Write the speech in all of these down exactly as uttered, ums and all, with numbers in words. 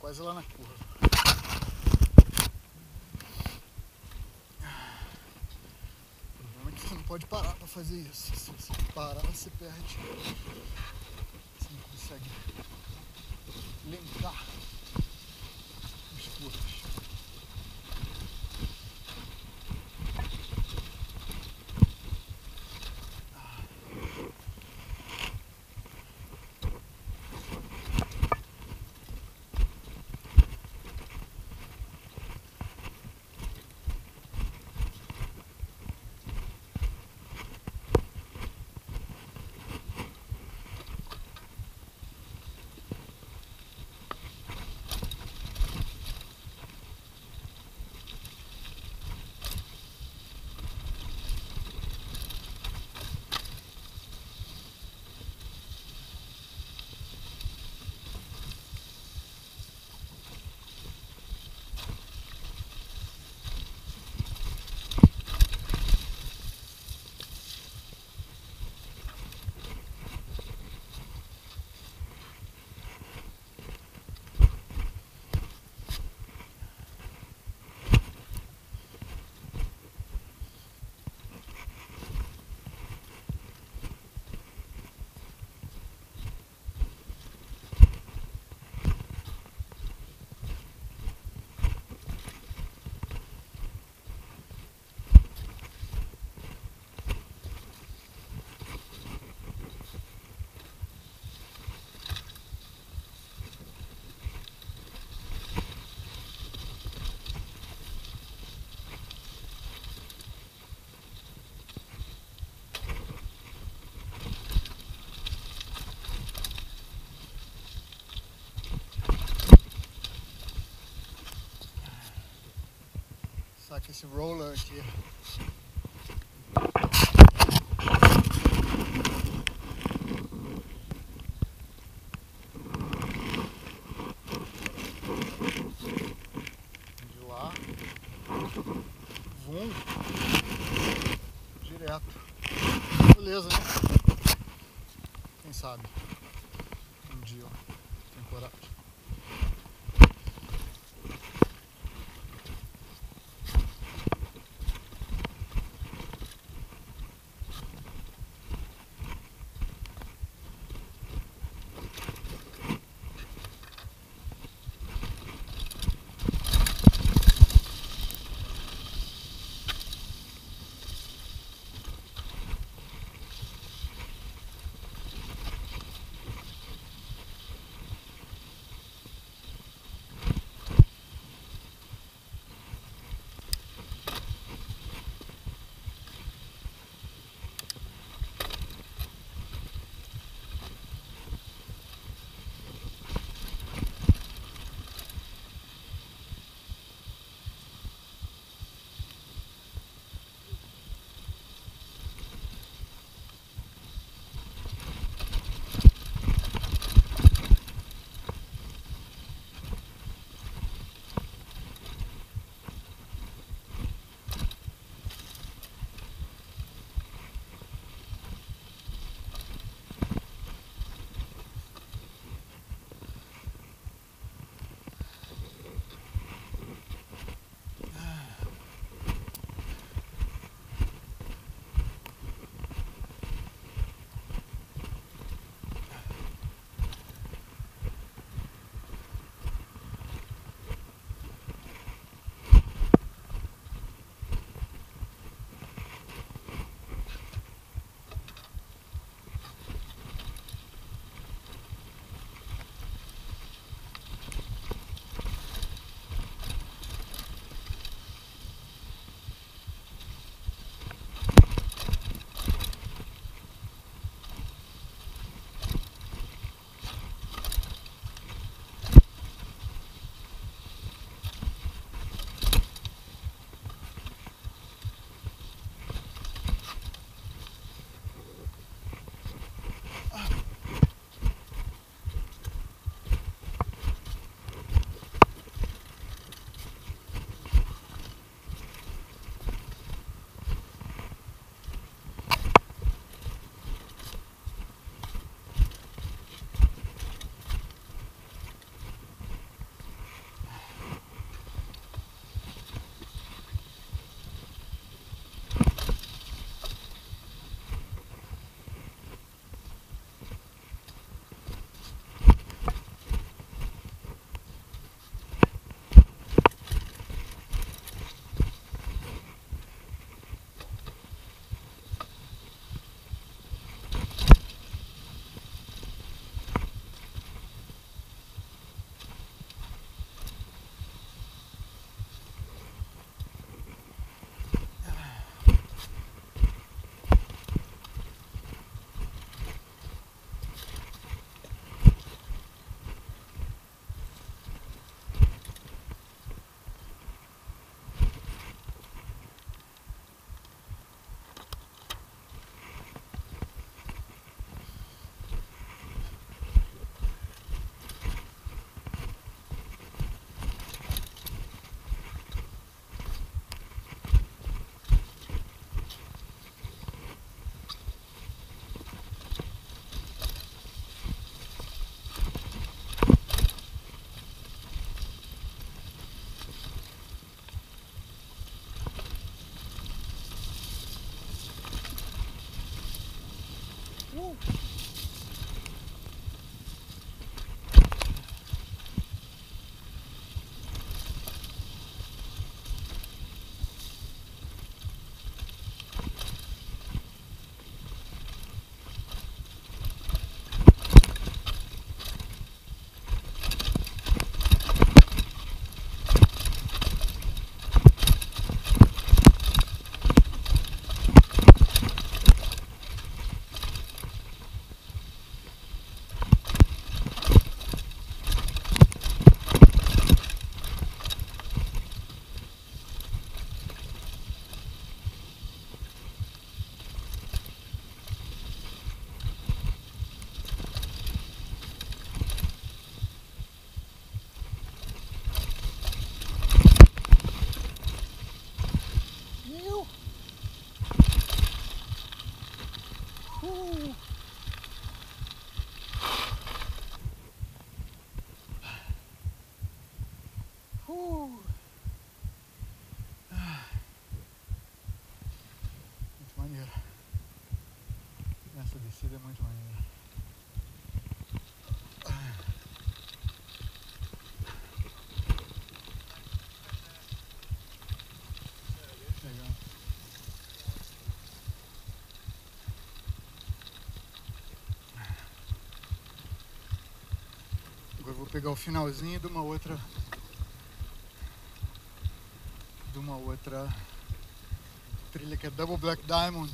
quase lá na curva. O problema é que você não pode parar para fazer isso. Se você parar, você perde. Você não consegue lembrar as curvas. Saca esse roller aqui. De lá, vum, direto. Beleza, né? Quem sabe um dia, ó, tem coragem. Uh. Uh. Muito maneiro. Essa descida é muito maneira. Legal. Agora eu vou pegar o finalzinho de uma outra de uma outra trilha que é Double Black Diamond.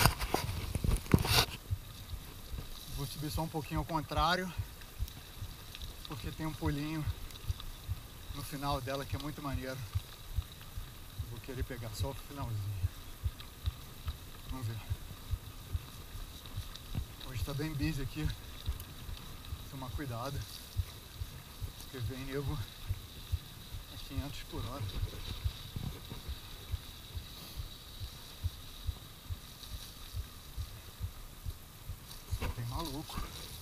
Vou subir só um pouquinho ao contrário, porque tem um pulinho no final dela que é muito maneiro. Eu vou querer pegar só o finalzinho. Vamos ver. Hoje tá bem busy aqui. Tomar cuidado, porque vem nego a quinhentos por hora. Só tem maluco.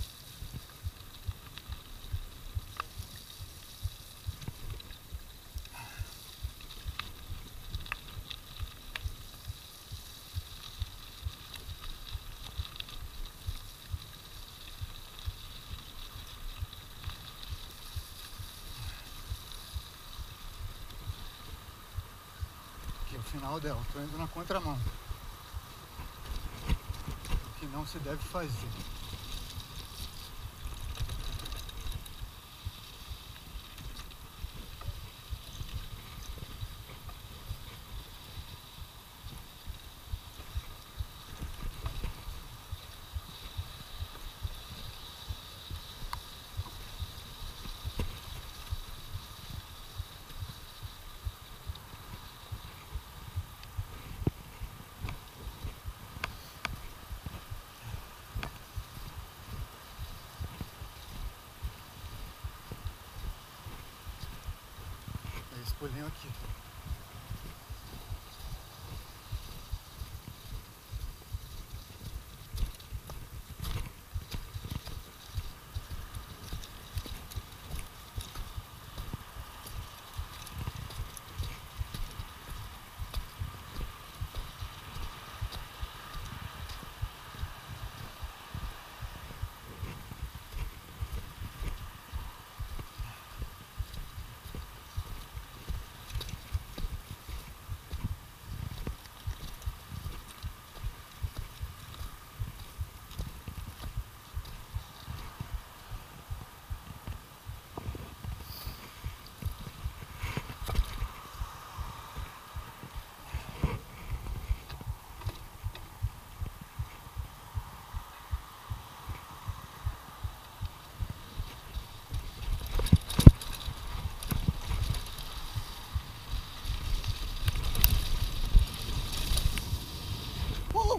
Aqui é o final dela, tô indo na contramão. O que não se deve fazer. É esse pulinho aqui. Uh!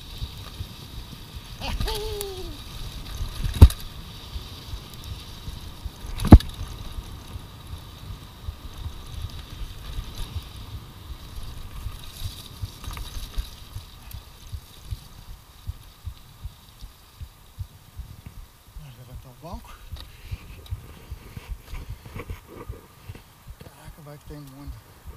Vamos levantar o banco. Caraca, vai que tem mundo.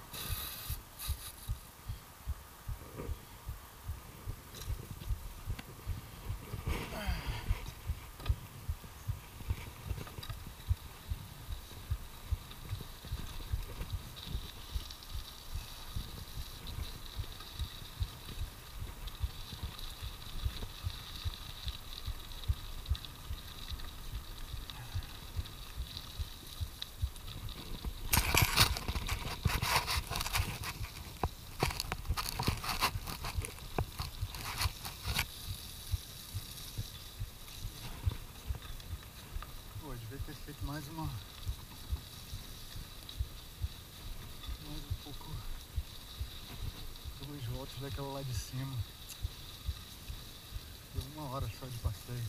Pô, devia ter feito mais uma. Mais um pouco. Duas voltas daquela lá de cima. Deu uma hora só de passeio.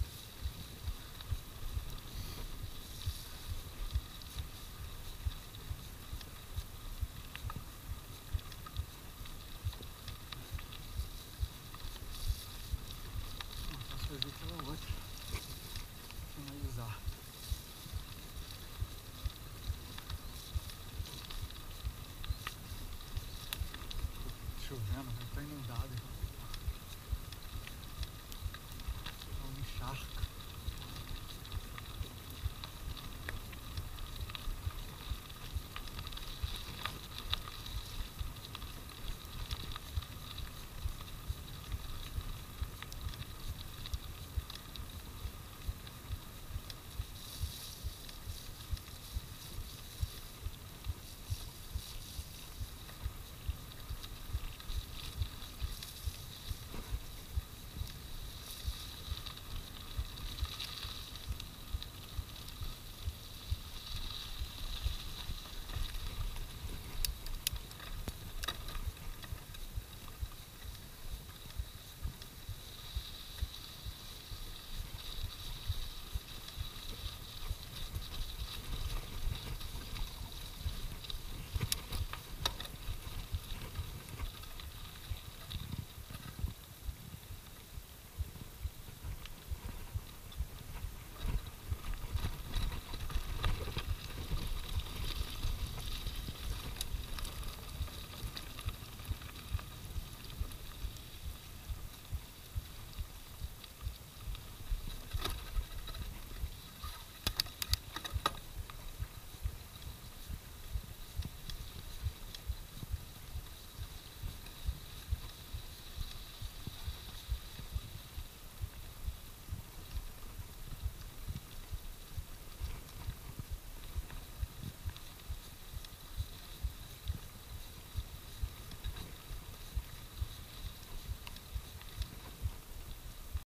fazer aquela outra. Finalizar. Chovendo, tá inundado.